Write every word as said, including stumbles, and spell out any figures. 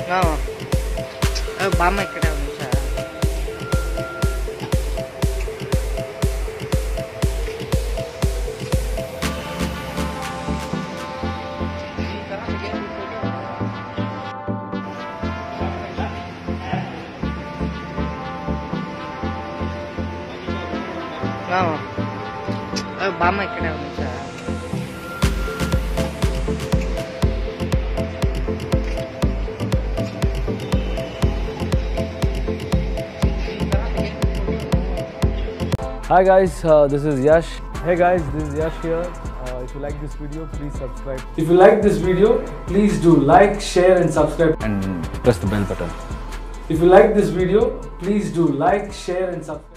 No. Oh, బామ్మ ఇక్కడే ఉంది సార్. No. Oh, బామ్మ ఇక్కడే ఉంది sir. Hi guys, uh, this is Yash. Hey guys, this is Yash here. Uh, if you like this video, please subscribe. If you like this video, please do like, share and subscribe. And press the bell button. If you like this video, please do like, share and subscribe.